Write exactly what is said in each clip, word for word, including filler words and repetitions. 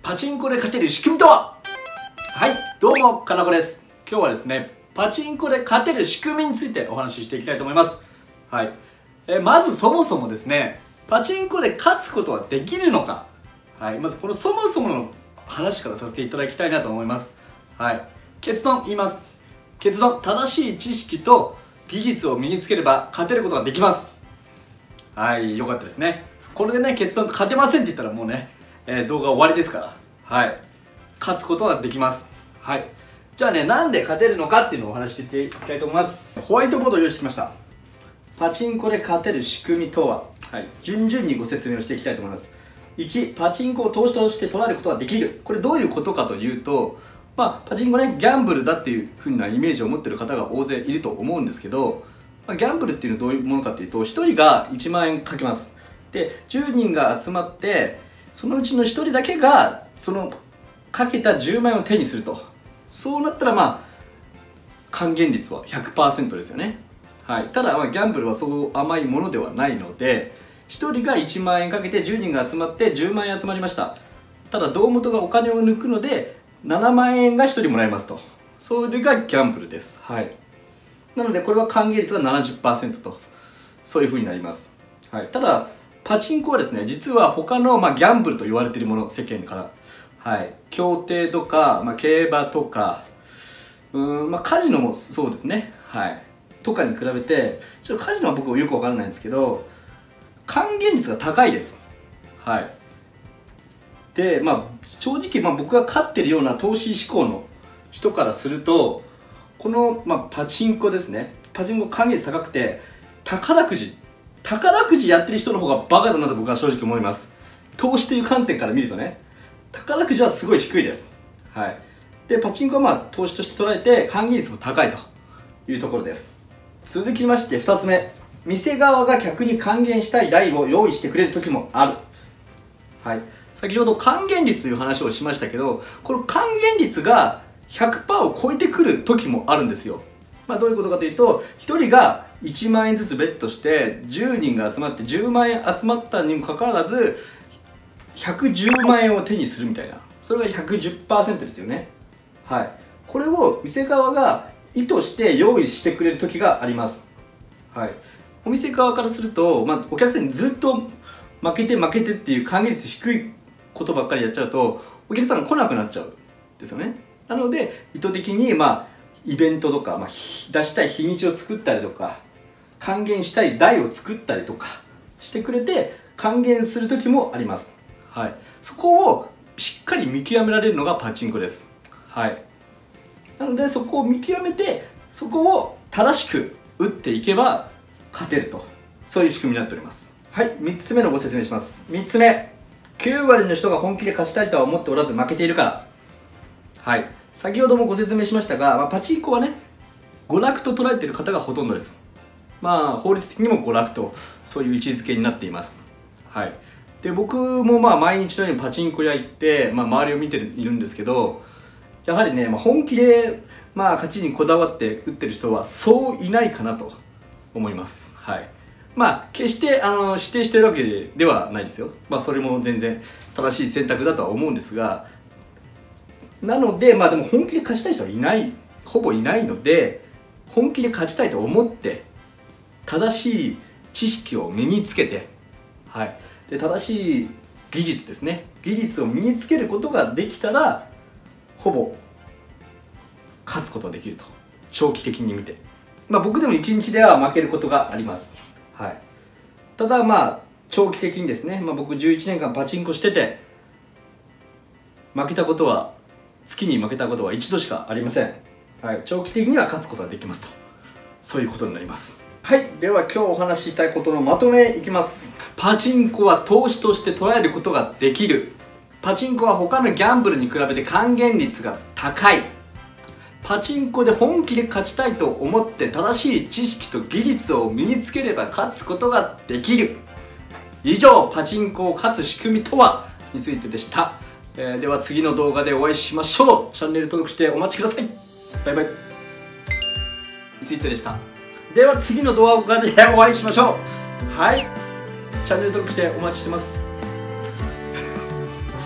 パチンコで勝てる仕組みとは。はい、どうも、かなこです。今日はですね、パチンコで勝てる仕組みについてお話ししていきたいと思います。はい。えまずそもそもですね、パチンコで勝つことはできるのか。はい、まずこのそもそもの話からさせていただきたいなと思います。はい。結論言います。結論、正しい知識と技術を身につければ勝てることができます。はい、よかったですね。これでね、結論勝てませんって言ったらもうね、えー、動画終わりですから。はい。勝つことができます。はい。じゃあね、なんで勝てるのかっていうのをお話ししていきたいと思います。ホワイトボードを用意してきました。パチンコで勝てる仕組みとは、はい、順々にご説明をしていきたいと思います。いち、パチンコを投資として捉えることができる。これどういうことかというと、まあ、パチンコね、ギャンブルだっていう風なイメージを持ってる方が大勢いると思うんですけど、まあ、ギャンブルっていうのはどういうものかというと、ひとりがいちまんえんかけます。で、じゅうにんが集まって、そのうちのひとりだけが、その、かけたじゅうまんえんを手にすると。そうなったら、まあ、還元率は ひゃくパーセント ですよね。はい。ただ、まあ、ギャンブルはそう甘いものではないので、ひとりがいちまんえんかけてじゅうにんが集まってじゅうまんえん集まりました。ただ、胴元がお金を抜くので、ななまんえんがひとりもらえますと。それがギャンブルです。はい。なので、これは還元率が ななじゅっパーセント と、そういう風になります。はい。ただ、パチンコはですね、実は他の、まあ、ギャンブルと言われているもの、世間から。はい。競艇とか、まあ、競馬とか、うーん、まあ、カジノもそうですね。はい。とかに比べて、ちょっとカジノは僕はよくわからないんですけど、還元率が高いです。はい。で、まあ、正直、まあ、僕が勝ってるような投資志向の人からすると、この、まあ、パチンコですね。パチンコ還元率高くて、宝くじ。宝くじやってる人の方がバカだなと僕は正直思います。投資という観点から見るとね、宝くじはすごい低いです。はい。で、パチンコはまあ、投資として捉えて、還元率も高いというところです。続きましてふたつめ。店側が客に還元したい台を用意してくれる時もある。はい。先ほど還元率という話をしましたけど、この還元率が ひゃくパーセント を超えてくる時もあるんですよ。まあどういうことかというと、ひとりがいちまんえんずつベットして、じゅうにんが集まってじゅうまんえん集まったにもかかわらず、ひゃくじゅうまんえんを手にするみたいな。それが ひゃくじゅっパーセント ですよね。はい。これを店側が意図して用意してくれる時があります。はい。お店側からすると、まあ、お客さんにずっと負けて負けてっていう還元率低いことばっかりやっちゃうと、お客さんが来なくなっちゃうんですよね。なので、意図的に、まあ、イベントとか、まあ、出したい日にちを作ったりとか、還元したい台を作ったりとかしてくれて、還元する時もあります。はい。そこをしっかり見極められるのがパチンコです。はい。なので、そこを見極めて、そこを正しく打っていけば勝てると。そういう仕組みになっております。はい。みっつめのご説明します。みっつめ。きゅうわりの人が本気で勝ちたいとは思っておらず負けているから。はい。先ほどもご説明しましたが、まあ、パチンコはね、娯楽と捉えている方がほとんどです。まあ、法律的にも娯楽と、そういう位置づけになっています。はい。で、僕もまあ、毎日のようにパチンコ屋行って、まあ、周りを見ているんですけど、やはりね、まあ、本気で、まあ、勝ちにこだわって打ってる人は、そういないかなと思います。はい。まあ、決してあの指定してるわけではないですよ。まあ、それも全然正しい選択だとは思うんですが、なので、まあでも本気で勝ちたい人はいない、ほぼいないので、本気で勝ちたいと思って、正しい知識を身につけて、はい。で、正しい技術ですね。技術を身につけることができたら、ほぼ勝つことができると。長期的に見て。まあ僕でもいちにちでは負けることがあります。はい。ただまあ、長期的にですね、まあ僕じゅういちねんかんパチンコしてて、負けたことは、月に負けたことは一度しかありません。はい。長期的には勝つことができますと。そういうことになります。はい。では今日お話ししたいことのまとめいきます。パチンコは投資として捉えることができる。パチンコは他のギャンブルに比べて還元率が高い。パチンコで本気で勝ちたいと思って正しい知識と技術を身につければ勝つことができる。以上、パチンコを勝つ仕組みとはについてでした。えー、では次の動画でお会いしましょう。チャンネル登録してお待ちください。バイバイ。についてでした。では次の動画でお会いしましょう。はい。チャンネル登録してお待ちしてます。今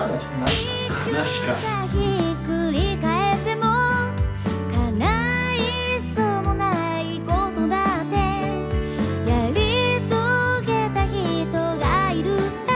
今のはちょっとなしかなしか。